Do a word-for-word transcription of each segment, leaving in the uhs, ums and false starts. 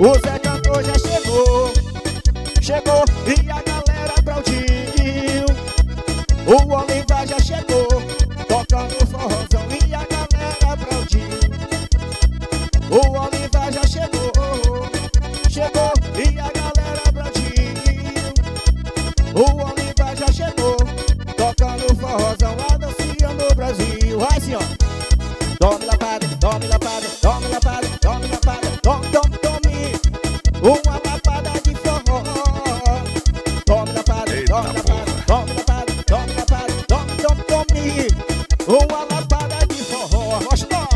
O Zé Cantor já chegou, chegou e a galera aplaudiu. O Oliva já chegou, tocando forrozão e a galera aplaudiu. O Oliva já chegou, chegou e a galera aplaudiu. O Oliva já chegou, tocando forrozão, anunciando o Brasil. Vai, senhor. Tome lapada, tome lapada, tome lapada, tome lapada, tome, tome, tome. Uma lapada de forró. Tome lapada, tome lapada, tome lapada, tome lapada, tome, tome, tome. Uma lapada de forró. Mostra.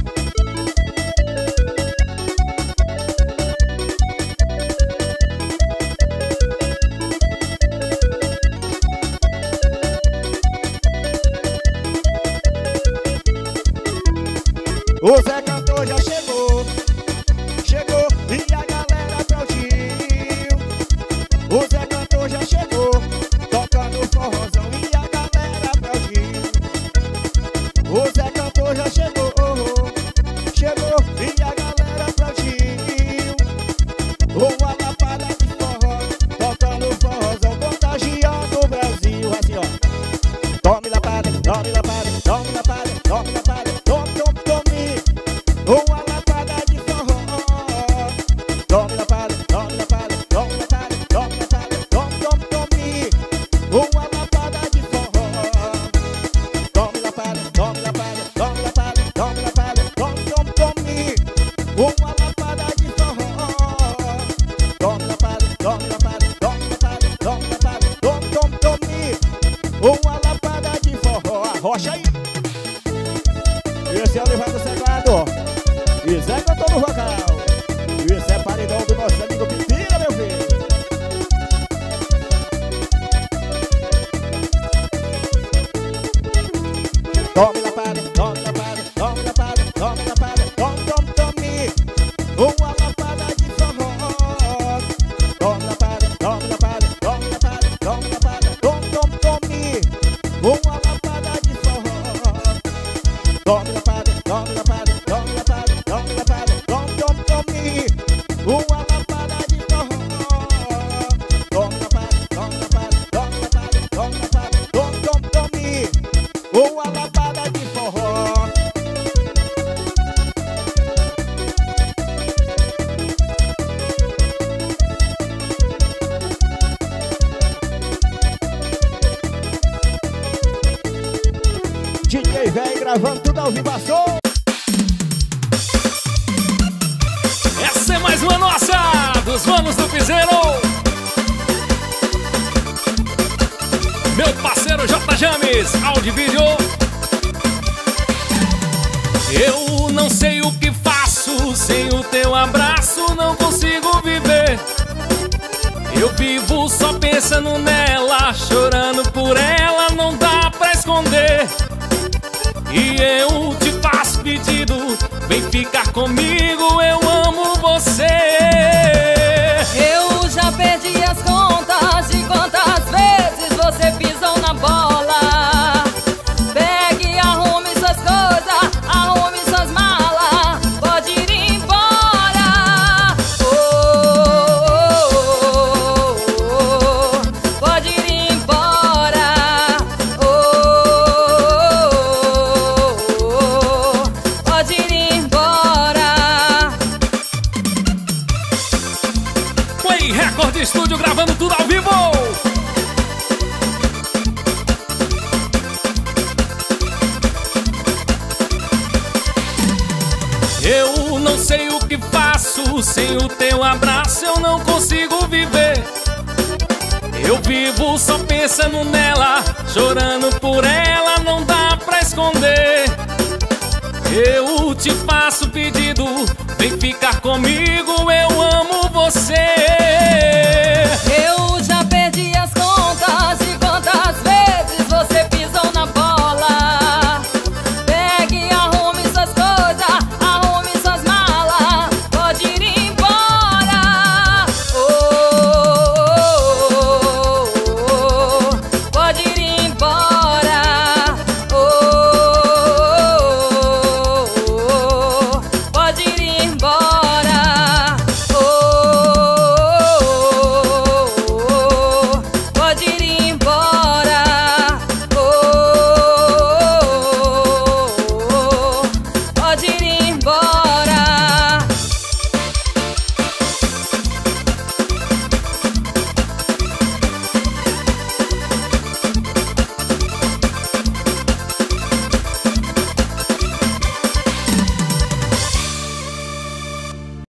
O Zé Cantor já chegou, chegou e a galera aplaudiu. O Zé Cantor já chegou, tocando forrozão e a galera aplaudiu. O Zé Cantor já chegou, chegou e a galera aplaudiu. Uma lapada de forró, tocando forrozão, contagiando o Brasil. Assim, ó. Tome lapada, tome lapada, tome lapada, tome lapada, tome, tome, tome. Uma lapada de forró. Tome lapada, tome lapada, tome lapada, tome lapada, tome, tome, tome. Uma lapada de forró. Tome lapada, tome lapada, tome lapada, tome lapada, tome, tome, tome. Uma lapada de forró. Tome lapada, tome lapada, tome lapada, tome lapada, tome, tome, tome. Uma lapada de forró. Arrocha aí. Esse é o Oliva do Sagrado. E Zé Cantor no vocal. E esse é paredão do nosso amigo Pipira, meu filho. Tome lapada, tome lapada, tome lapada, tome lapada, tome, tome, tome. Uma lapada de forró. Tome lapada, tome lapada, tome lapada, tome lapada, tome, tome, tome. Uma lapada de forró. Tome lapada, tome lapada, tome lapada, tome lapada, tome, tome, tome. Uma lapada de forró. Tome lapada, tome lapada, tome lapada, tome lapada, tome, tome, tome. Uma lapada de forró. D J velho gravando tudo ao vivação. Essa é mais uma nossa, dos manos do Piseiro. Meu parceiro J. James, áudio e vídeo. Eu não sei o que faço, sem o teu abraço não consigo viver. Eu vivo só pensando nela, chorando por ela, não dá pra esconder. E eu te faço pedido, vem ficar comigo, eu amo você. Eu já perdi as contas de quantas vezes você pisou na bola. Pegue e arrume suas coisas, arrume suas malas, pode ir embora. Oh, oh, oh, oh, pode ir embora. Oh, oh, oh, pode ir embora. Play Record Estúdio gravando tudo ao vivo. Eu não sei o que faço, sem o teu abraço eu não consigo viver. Eu vivo só pensando nela, chorando por ela, não dá pra esconder. Eu te faço pedido, vem ficar comigo, eu amo você.